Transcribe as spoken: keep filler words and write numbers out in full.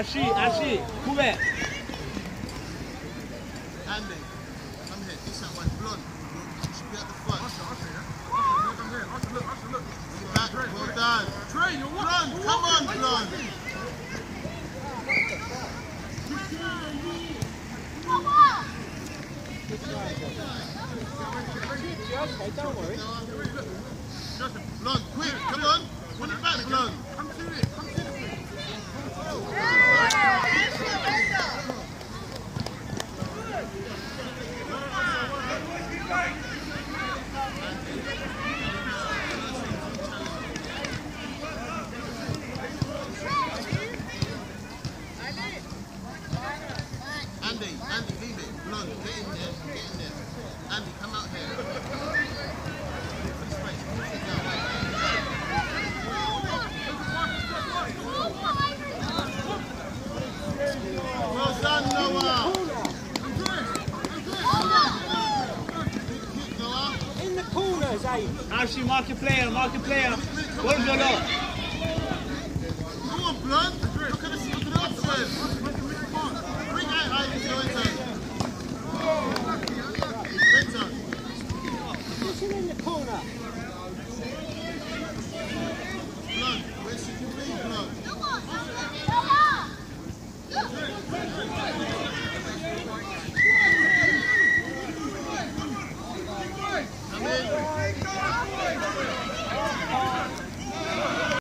Ashi, Ashi, couvert. Andy, come here. This that one, blonde. You should be at the front. Back, well done. Trey, you're what? Blonde, come on, blonde. Okay, don't worry. Blonde, quick, come on. Put it back, blonde. Come to it, come to it. Andy, Andy, leave it. Blonde, get in there, get in there. Andy, come out here. Well done, Noah. In the corners, eh? Ashi, mark your player, mark your player. Where's your lot? Come on, blonde. Look at the look at the upstairs. Bring out Ivy to enter. Enter. Push him in the corner.